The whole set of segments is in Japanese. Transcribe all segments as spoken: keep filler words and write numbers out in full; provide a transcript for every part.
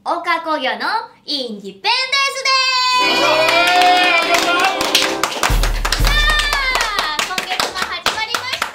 大川工業のインディペンデンスです。さあ、今月も始まりました。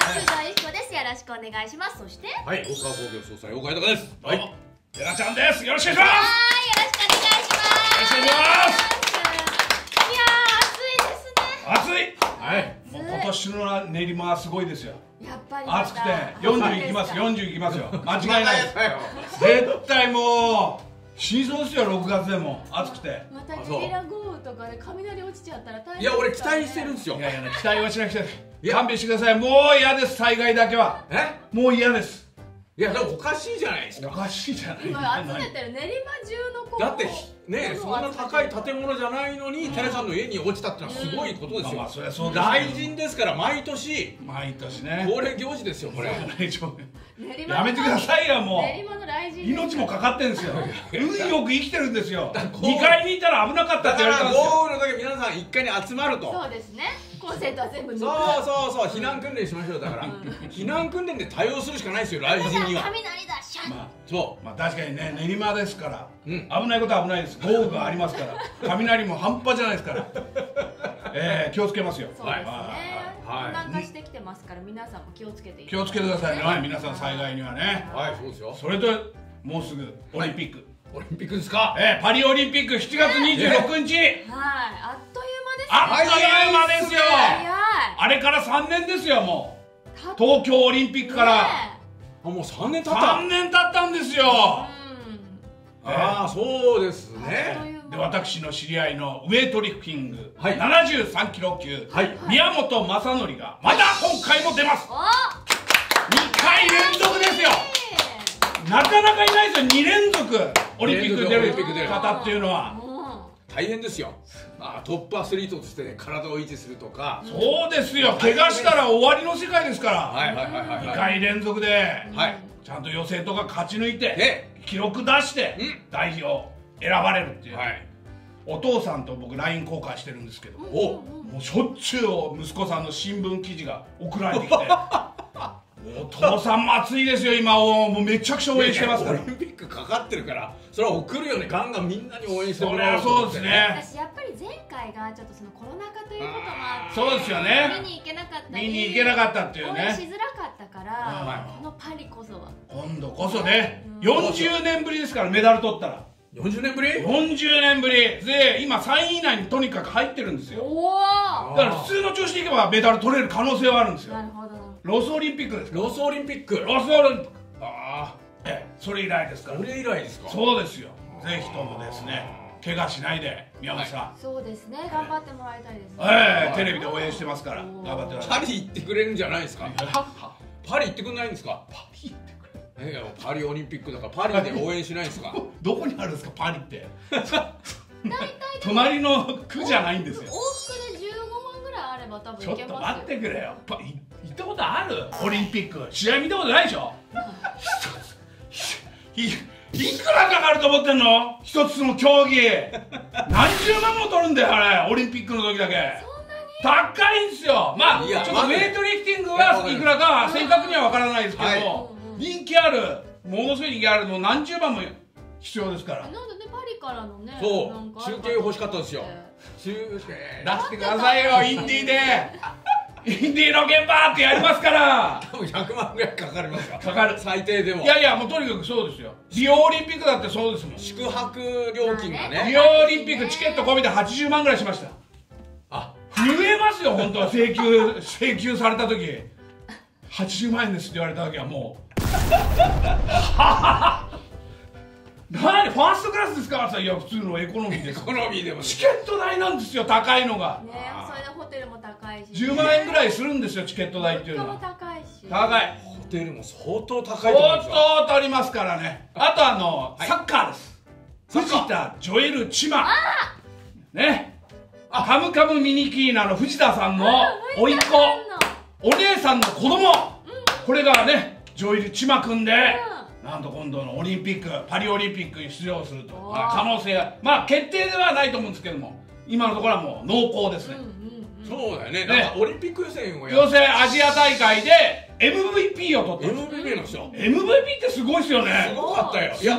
通常ゆきこです。よろしくお願いします。そしてはい、大川工業総裁大川豊です。 はい、てなちゃんです。よろしくお願いします。 はい、よろしくお願いします。 よろしくお願いします。 いやー、暑いですね。 暑い。はい、もう今年の練馬はすごいですよ。 やっぱり暑くてよんじゅういきます。よんじゅういきますよ。間違いないです。絶対もう死にそうですよ。ろくがつでも暑くて。 またゲリラ豪雨とかで雷落ちちゃったら大変。 いや、俺期待してるんですよ。 いやいや、期待はしなくて勘弁してください。もう嫌です。災害だけはえもう嫌です。 いや、でもおかしいじゃないですか。 おかしいじゃない。 今集めてる練馬中の子だってね、そんな高い建物じゃないのに寺さんの家に落ちたってのはすごいことですよ。 まあそりゃそうです。 大臣ですから毎年毎年ね。 恒例行事ですよこれ。 やめてくださいよもう。 練馬の雷神命もかかってるんですよ。運よく生きてるんですよ。にかいにいたら危なかったって言われたんですよ。 豪雨の時皆さんいっかいに集まると。 そうですね。コンセントは全部抜く。 そうそうそう、避難訓練しましょう。だから避難訓練で対応するしかないですよ雷神には。 雷だしゃ。 まあそう。 まあ確かにね、練馬ですから、 うん、 危ないことは危ないです。豪雨がありますから、雷も半端じゃないですから、えー、気をつけますよ。 そうですね。 はい。 南下してきてますから皆さんも気をつけて。 気をつけてくださいね。はい、皆さん災害にはね。 はい、そうですよ。 それともうすぐオリンピック。 オリンピックですか。 えー、パリオリンピックしちがつにじゅうろくにち。はい。 あっという間です。 あっという間ですよ。 早い。 あれからさんねんですよもう。東京オリンピックから。 あ、もうさんねん経った。 さんねん経ったんですよ。 ああ、そうですね。 で、私の知り合いのウェイトリフティング、 はい、 ななじゅうさんキロきゅう、はい、宮本正則がまた今回も出ます。にかい連続ですよ。なかなかいないですよ。にれんぞくオリンピックに出る方っていうのは大変ですよ。まあ、トップアスリートとして、ね、体を維持するとか。 そうですよ。怪我したら終わりの世界ですから。 はいはいはいはい。 にかい連続で、 はい、 ちゃんと予選とか勝ち抜いて記録出して代表選ばれるっていう、はい、お父さんと僕 ライン 交換してるんですけど、おもうしょっちゅう息子さんの新聞記事が送られてきてお父さんも熱いですよ今。もうめちゃくちゃ応援してますから。 オリンピックかかってるからそれは送るよね。ガンガンみんなに応援してもらう。 そうですね。 私やっぱり前回がちょっとそのコロナ禍ということもあって、 そうですよね。 見に行けなかったり見に行けなかったっていうね。 応援しづらかったから、このパリこそは今度こそね、よんじゅうねんぶりですからメダル取ったら。 よんじゅうねんぶり ? よんじゅうねんぶりで今さんい以内にとにかく入ってるんですよ。だから普通の調子でいけばメダル取れる可能性はあるんですよ。 なるほど。 ロスオリンピックですか。 ロスオリンピックロスオリンピック、ああ、ええ、それ以来ですから。 それ以来ですか。 そうですよ。ぜひともですね、怪我しないで宮本さん、 そうですね、頑張ってもらいたいですね。 ええ、テレビで応援してますから頑張ってください。 パリ行ってくれるんじゃないですか。パリ行ってくれないんですか。 パリ行ってくれる、ね、パリオリンピックだからパリで応援しないんですか。 どこにあるんですかパリって。隣の区じゃないんですよ。 往復でじゅうごまんぐらいあれば多分行けますよ。 ちょっと待ってくれよ。行ったことある？オリンピック試合見たことないでしょ。い, いくらかかると思ってんの？一つの競技何十万も取るんだよあれ。オリンピックの時だけ高いんですよ。まあちょっとウェイトリフティングはいくらか正確には分からないですけど、はい、人気ある、ものすごい人気あるの何十万も必要ですから。 なんでね、パリからのね、 そう中継欲しかったですよ。中継出してくださいよ。インディーでインディーの現場ってやりますから。 多分ひゃくまんぐらいかかりますか。 かかる、 最低でも。 いやいや、もうとにかくそうですよ。リオオリンピックだってそうですもん。 宿泊料金がね。 リオオリンピックチケット込みではちじゅうまんぐらいしました。あ、震えますよ本当は。請求請求された時はちじゅうまんえんですって言われた時はもう何ファーストクラスですか。いや普通のエコノミーです。 エコノミーでもチケット代なんですよ高いのがね。それでホテルも高いしじゅうまんえんぐらいするんですよチケット代っていうのは。 高いし高い。 ホテルも相当高いと思うんですよ。 相当取りますからね。あとあの、はい、サッカーです。藤田ジョエル・チマね、あカムカムミニキーナの藤田さんの甥っ子お姉さんの子供、うん、これがねジョエル・チマ君で、うん、なんと今度のオリンピックパリオリンピックに出場すると、まあ、可能性がまあ決定ではないと思うんですけども今のところはもう濃厚ですね。 うん、そうだよね。なんかオリンピック予選をや予選アジア大会で エムブイピー を取ったんです。 エムブイピー の人エムブイピー ってすごいですよね。 すごかったよ。 すごかった。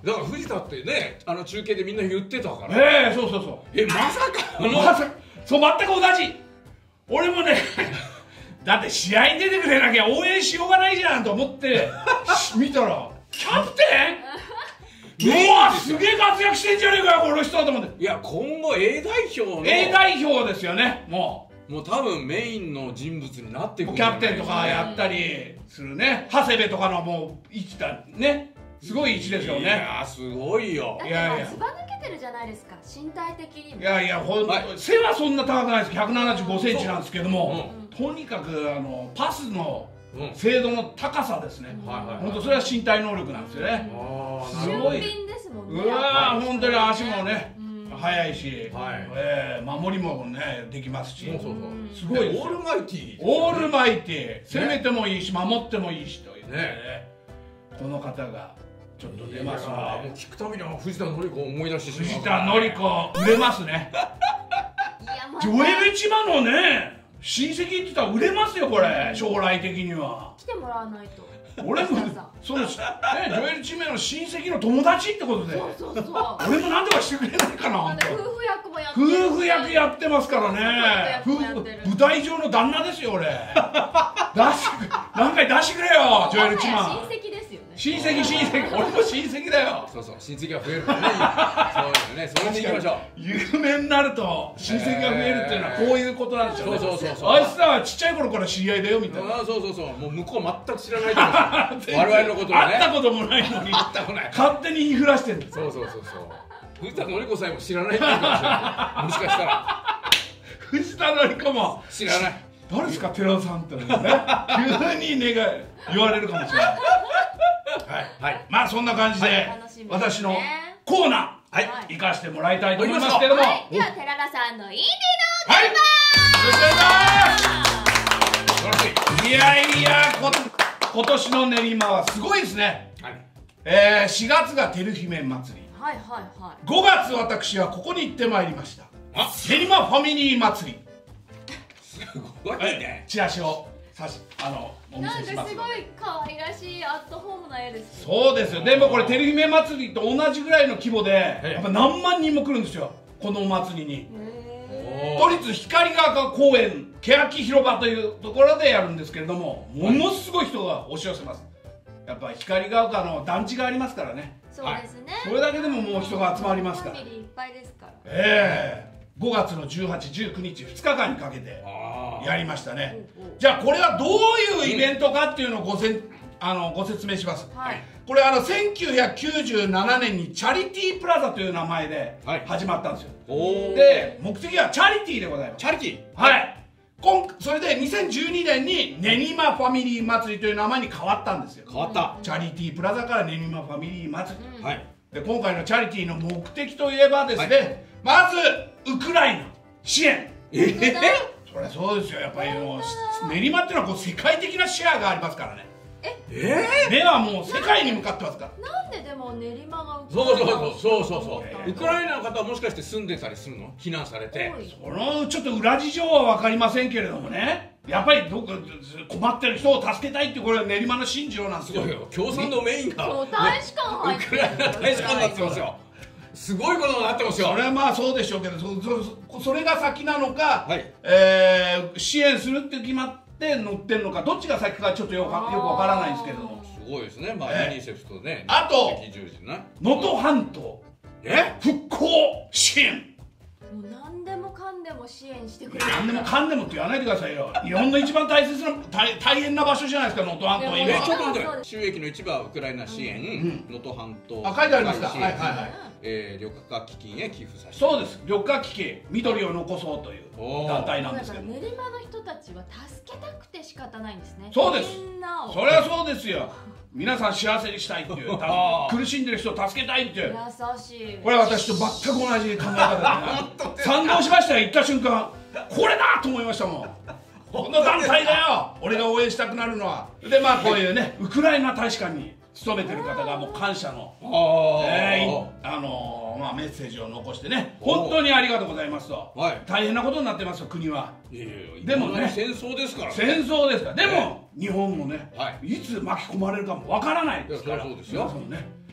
だから藤田ってね、あの中継でみんな言ってたから。 ええ、そうそうそう。 え、まさかまさか、そう、全く同じ。俺もね、だって試合に出てくれなきゃ応援しようがないじゃんと思って見たら、キャプテンうわ、すげえ活躍してんじゃねえかよこの人と思って。 いや、今後 A 代表の A 代表ですよね。もうもう多分メインの人物になってくる。 キャプテンとかやったりするね。長谷部とかのもう位置だね。すごい位置ですよね。いや、すごいよ。 だってまあずば抜けてるじゃないですか、身体的にも。 いやいや、ほんと背はそんな高くないです。ひゃくななじゅうごセンチなんですけども、とにかくあのパスの精度の高さですね。本当それは身体能力なんですよね。 すごいですもんね。 うわー、本当に足もね速いし、守りもねできますし、すごい。 オールマイティー。 オールマイティー、攻めてもいいし守ってもいいしというね。この方がちょっと出ますので、 もう聞くたびに藤田紀子を思い出してしまう。 藤田紀子売れますね。ジョエル千葉のね親戚って言ったら売れますよこれ、将来的には。 来てもらわないと。 俺もそうですね、ジョエル千葉の親戚の友達ってことで、 そうそうそう。 俺も何とかしてくれないかな。 夫婦役もやってる。 夫婦役やってますからね。夫婦舞台上の旦那ですよ俺。出して何回出してくれよジョエル千葉。 親戚ですよね。 親戚親戚、俺も親戚だよ。 そうそう、親戚が増えるからね。そうですね、それでいきましょう。 有名になると親戚が増えるっていうのはこういうことなんですよね。 そうそうそう。 あいつらはちっちゃい頃から知り合いだよみたいな。 ああ、そうそうそう。もう向こう全く知らないと思う。我々のことをね。 会ったこともないのに勝手に言いふらしてるんです。 そうそうそうそう。藤田紀子さえも知らないっていうかもしれない。もしかしたら藤田紀子も知らない。 誰ですか寺田さんってね、急に願い言われるかもしれない。はい、まあそんな感じで私のコーナー行かしてもらいたいと思いますけども、 では寺田さんのインディの現場。 いやいや、今年の練馬はすごいですね。えー、しがつが照姫祭り、 はいはいはい、 ごがつ私はここに行ってまいりました、練馬ファミリー祭り。 すごいね。 チラシをさしあのお見せします。 なんかすごい可愛らしいアットホームな絵です。 そうですよ。でもこれ照姫祭りと同じぐらいの規模でやっぱ何万人も来るんですよこのお祭りに。都立光が丘公園欅広場というところでやるんですけれども、ものすごい人が押し寄せます。やっぱ光が丘の団地がありますからね。 そうですね、 それだけでももう人が集まりますから。 ファミリーいっぱいですから。 ええ、ごがつのじゅうはち、じゅうくにちふつかかんにかけてやりましたね。じゃあこれはどういうイベントかっていうのをごせんあのご説明します。はい、これあのせんきゅうひゃくきゅうじゅうななねんにチャリティープラザという名前で始まったんですよ。はい、で目的はチャリティーでございます。 チャリティー、 はい、今それでにせんじゅうにねんに練馬ファミリー祭りという名前に変わったんですよ。 変わった。 チャリティープラザから練馬ファミリー祭り、 うん、はい、 で今回のチャリティーの目的といえばですね、はい、まずウクライナ支援。えー、そりゃそうですよ。やっぱりもう練馬っていうのはこう世界的なシェアがありますからね。ええ、目はもう世界に向かってますから。 なんででも練馬がウクライナ、そうそうそうそうそう、ウクライナの方はもしかして住んでたりするの？避難されて。 そのちょっと裏事情は分かりませんけれどもね、やっぱりどこ困ってる人を助けたいっていうこれは練馬の信条なんですよ。 共産のメインが大使館入ってウクライナ大使館になってますよ。すごいことになってますよ。 それはまあそうでしょうけど、 そ, そ, それが先なのか、はい、えー、支援するって決まって乗ってるのか、どっちが先かちょっとよくわからないんですけども。 すごいですね。まあユニセフとね、 あと能登半島え復興支援、 もう何でもかんでも支援してくれる。 何でもかんでもって言わないでくださいよ。日本の一番大切な 大, 大変な場所じゃないですか能登半島。 今ちょっと待って、収益の一部はウクライナ支援、能登半島あ書いてありますか。はいはいはい。 えー、緑化基金へ寄付させて。 そうです、緑化基金、緑を残そうという団体なんですけど、 練馬の人たちは助けたくて仕方ないんですね。 そうです、 みんなを。 それはそうですよ。皆さん幸せにしたいっていう苦しんでる人を助けたいっていう、 優しい。 これは私と全く同じ考え方で、ね、賛同しましたよ。行った瞬間これだと思いましたもん。この団体だよ俺が応援したくなるのは。でまあこういうねウクライナ大使館に勤めてる方がもう感謝の、えーあのーまあ、メッセージを残してね、本当にありがとうございますと、はい、大変なことになってますよ国は。いやいやでもね戦争ですからね。 戦争ですから。でも、えー、日本もね、はい、いつ巻き込まれるかもわからないですから。 そうですよ。 ね、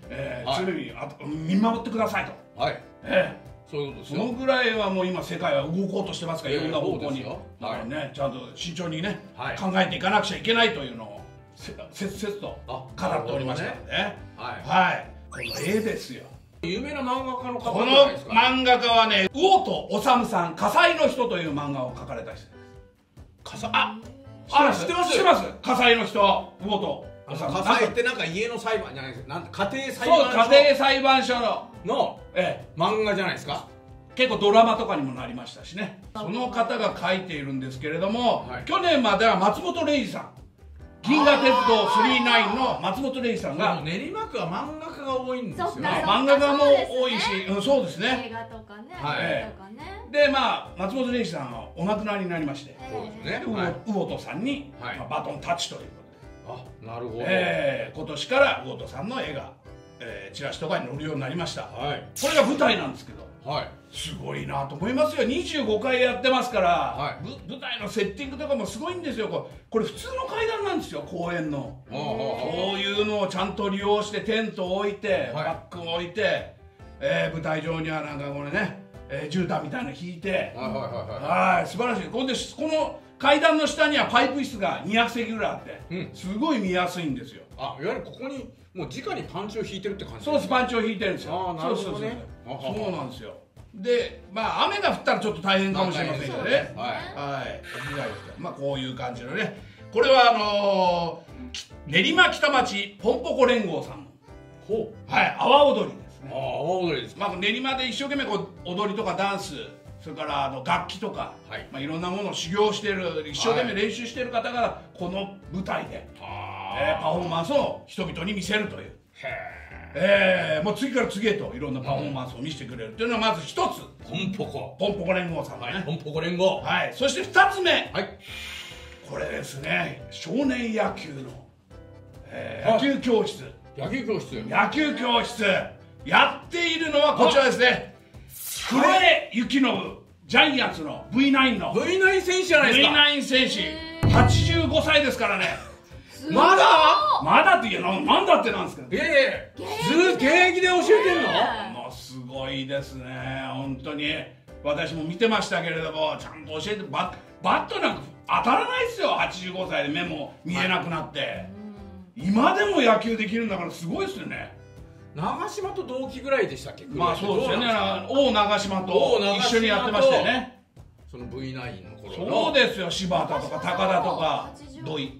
えー、常にあ見守ってくださいと。 はい。 ええそういうことですそよ。 のぐらいはもう今世界は動こうとしてますから、いろんな方向に。 はいだからね、ちゃんと慎重にね、 はい考えていかなくちゃいけないというのをせ切々と語っておりましたので、ね、 はいはい、この絵ですよ。 有名な漫画家の方このじゃないですか。 漫画家はね、魚戸治さん、火災の人という漫画を描かれた人です。 火災、 あ、 あ、知ってます。 知ってます。火災の人、魚戸治。 火災ってなんか家の裁判じゃないですか。なん家庭裁そう、 判所家庭裁判所ののええ漫画じゃないですか。 結構ドラマとかにもなりましたしね。その方が書いているんですけれども、 はい、 去年までは松本零士さん、銀河鉄道スリーナインの松本零士さんが、 練馬区は漫画家が多いんですよね。 漫画家も多いし、うん、そうですね。 映画とかね、 はい、 とかね。 で、まあ松本零士さんはお亡くなりになりまして、 そうですね。 魚戸さんに、 はい、 まあ、バトンタッチということで、あ、なるほど。 えー、今年から魚戸さんの絵が、えー、チラシとかに載るようになりました。 はい、 これが舞台なんですけど。 はい、 すごいなと思いますよ。にじゅうごかいやってますから、 はい、 舞台のセッティングとかもすごいんですよ。これ、これ普通の階段なんですよ、公園の。そういうのをちゃんと利用してテントを置いて、はい、バッグを置いて、えー、舞台上にはなんかこれね、えー、絨毯みたいなの引いて、はい素晴らしい。これでこの階段の下にはパイプ椅子がにひゃくせきぐらいあって、うん、すごい見やすいんですよ。 あ、いわゆるここにもう直にパンチを引いてるって感じですか。 そうです、パンチを引いてるんですよ。 あ、なるほどね。 そうなんですよ。で、まあ雨が降ったらちょっと大変かもしれませんけどね。はい、はい、屋外ですから、まあこういう感じのね。これはあのー、練馬北町ポンポコ連合さんの、ほう、はい、阿波踊りですね。 ああ、阿波踊りですか。 まあ練馬で一生懸命こう踊りとかダンス、それからあの楽器とか、はい、まあいろんなものを修行している、一生懸命練習している方がこの舞台で、はい、えー、パフォーマンスを人々に見せるという。えー、もう次から次へといろんなパフォーマンスを見せてくれるというのはまず一つ、 ポンポコポンポコ連合さんのね、 はい、ポンポコ連合、 はい、そして二つ目、 はい、 これですね、少年野球の、えー、野球教室、 野球教室野球教室やっているのはこちらですね、黒江幸信、ジャイアンツの ブイナイン のブイナイン 選手じゃないですか。 ブイナイン 選手、はちじゅうごさいですからね。 まだまだって言うの、なんだってなんですか。 いやいや、ずっと現役で教えてんの。 もうすごいですね、本当に。私も見てましたけれども、ちゃんと教えて、バッバットなんか当たらないですよ。はちじゅうごさいで目も見えなくなって、はい、今でも野球できるんだからすごいですよね。 長嶋と同期ぐらいでしたっけ。 まあそうですよね。王長嶋と一緒にやってましたよね。 その ブイナイン の頃の。そうですよ、柴田とか高田とか土井。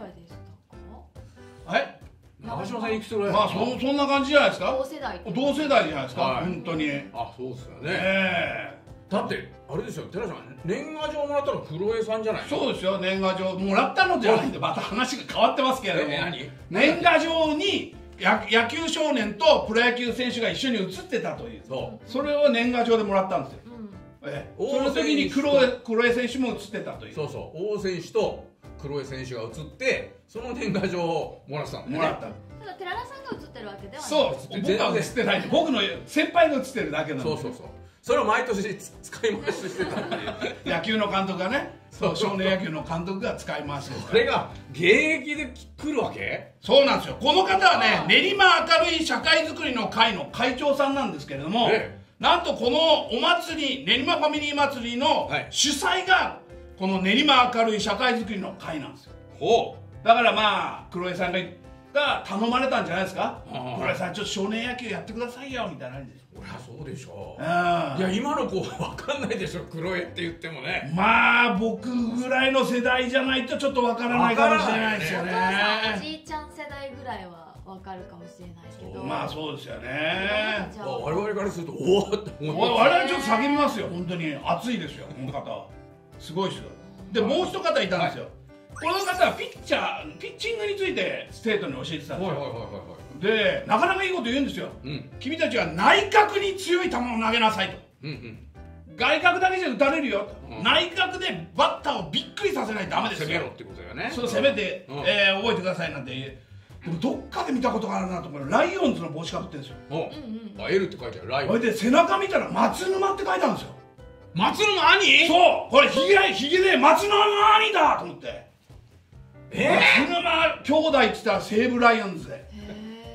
はい。 長嶋さんいくつぐらい。 まあそそんな感じじゃないですか。 同世代。 同世代じゃないですか。本当に。 あ、そうですよね。ええ。だってあれですよ、寺さん、年賀状もらったの黒江さんじゃない。 そうですよ、年賀状もらったのじゃないんで、また話が変わってますけれども。年賀状に野球少年とプロ野球選手が一緒に写ってたという。そう。それを年賀状でもらったんですよ。ええ。その時に黒江黒江選手も写ってたという。 そうそう。王選手と黒江選手が写ってその年賀状をもらったんだよね。 もらった。 ただ寺田さんが写ってるわけではない。 そう、僕は写ってない。僕の先輩が写ってるだけなんで。 そうそうそう。それを毎年使い回ししてたっていう。 野球の監督がね、そう少年野球の監督が使い回してる。 これが現役で来るわけ？ そうなんですよ。この方はね、練馬明るい社会づくりの会の会長さんなんですけれども、なんとこのお祭り、練馬ファミリー祭りの主催がこの練馬明るい社会づくりの会なんですよ。ほう。だからまあ黒江さんがが頼まれたんじゃないですか。黒江さんちょっと少年野球やってくださいよみたいな感じです。 そりゃそうでしょう。いや今の子は分かんないでしょ、黒江って言ってもね。 まあ僕ぐらいの世代じゃないとちょっと分からないかもしれないですよね。 おじいちゃん世代ぐらいは分かるかもしれないけど、 まあそうですよね。 我々からするとおおって思います。 我々ちょっと叫びますよ、本当に熱いですよ、この方はすごいですよ。でもう一方いたんですよ。この方はピッチャーピッチングについて生徒に教えてたんですよ。でなかなかいいこと言うんですよ。君たちは内角に強い球を投げなさいと。外角だけじゃ打たれるよ、内角でバッターをびっくりさせないとダメですよ。 攻めろってことだよね。 そう、攻めて覚えてくださいなんて。でもどっかで見たことがあるなと思う。ライオンズの帽子かぶってるんですよ。 あ、L って書いてある。ライオン。 それで背中見たら松沼って書いてあるんですよ。 松沼兄？ そう、これひげひげで松沼兄だと思って。えー、松沼兄弟って言ったら西武ライオンズで、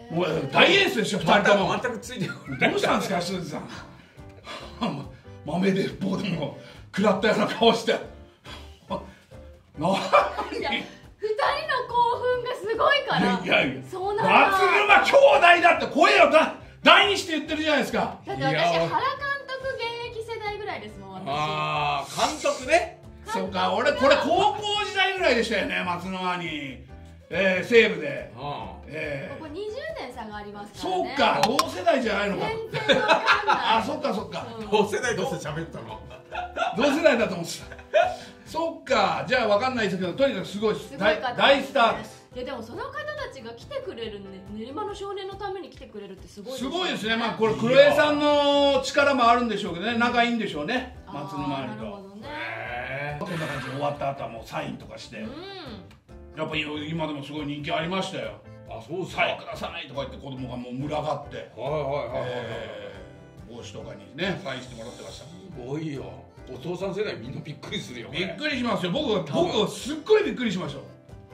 もう大エースでしょふたりとも。 全くついてこない。 どうしたんですか鈴木さん。豆で棒でも食らったような顔して。何？ ふたりの興奮がすごいから。 いやいや、 そうなんだ。 松沼兄弟だって声をだ大にして言ってるじゃないですか。 だって私原監督現役世代ぐらいですもん。私ああ監督ね。 そうか、俺これ高校時代ぐらいでしたよね、松沼に、えー、西武で。 えー、ここにじゅうねん差がありますからね。 そうか、同世代じゃないのか。 全然わかんない。 あ、そっかそっか。 同世代どうせ喋ったの。 同世代だと思ってた。そっか、じゃあわかんないですけど、とにかくすごいです。大スターです。 いやでもその方たちが来てくれるんで、練馬の少年のために来てくれるってすごいですね。 すごいですね。まあこれ黒江さんの力もあるんでしょうけどね、仲いいんでしょうね、松沼にと。なるほどね。こんな感じで終わった後はもうサインとかして、うん、やっぱ今でもすごい人気ありましたよ。 あ、そうですか。 サインくださいとか言って子供がもう群がって、はいはいはい帽子とかにねサインしてもらってました。すごいよ。お父さん世代みんなびっくりするよ。 びっくりしますよ。僕は僕はすっごいびっくりしました。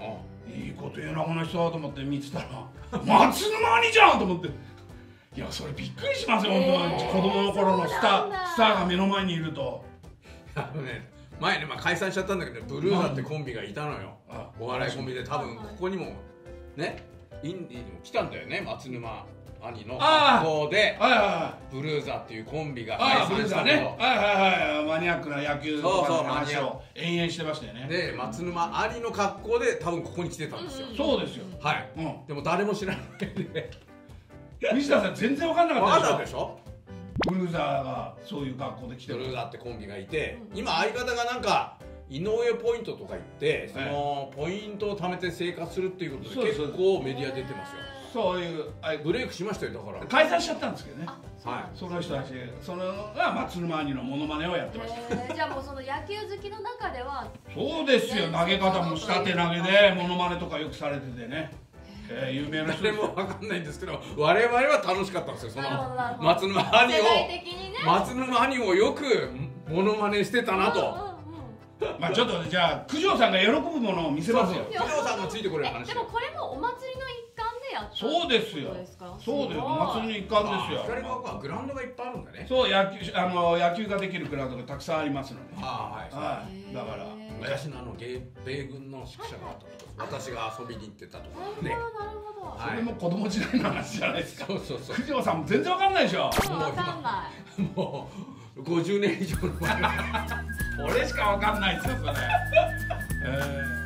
あ、いいこと言うなこの人だと思って見てたら松沼兄じゃんと思って。いやそれびっくりしますよ、本当に。子供の頃のスタースターが目の前にいると。 あのね、前ね、まあ、解散しちゃったんだけど、ブルーザってコンビがいたのよ。お笑いコンビで、多分ここにもねインディーにも来たんだよね、松沼兄の学校でブルーザっていうコンビが解散したの。はいはいはい、マニアックな野球とかの話を延々してましたよね。 で、松沼兄の格好で多分ここに来てたんですよ。 そうですよ。 はい。でも誰も知らないで。 西田さん全然分かんなかったでしょ。 分かんなかったでしょ。 ブルーザーがそういう格好で来てる。 ブルーザーってコンビがいて、今相方がなんか井上ポイントとか言ってそのポイントを貯めて生活するっていうことで結構メディア出てますよ。そういうブレイクしましたよ。だから解散しちゃったんですけどね。 はい。 その人たちそのが松沼兄のモノマネをやってました。 じゃあもうその野球好きの中ではそうですよ。投げ方も下手投げでモノマネとかよくされててね。えー、有名な人でも分かんないんですけど、我々は楽しかったんですよ。その松沼兄を松沼兄をよくモノマネしてたなと。 まあちょっとじゃあ九条さんが喜ぶものを見せますよ。 九条さんがついてこれる話。 でもこれもお祭りの一環でやった。 そうですよ。そうですよ。お祭りの一環ですよ。 光が丘はグラウンドがいっぱいあるんだね。 そう、野球あの野球ができるグラウンドがたくさんありますので。 ああ、はい。 はい。だから昔のあの米軍の宿舎があったとこ、私が遊びに行ってたとこね。 なるほど。 それも子供時代の話じゃないですか。 そうそうそう。 九条さんも全然わかんないでしょ。 わかんない。 もうごじゅうねん以上の前。 俺しかわかんないですよそれ。えー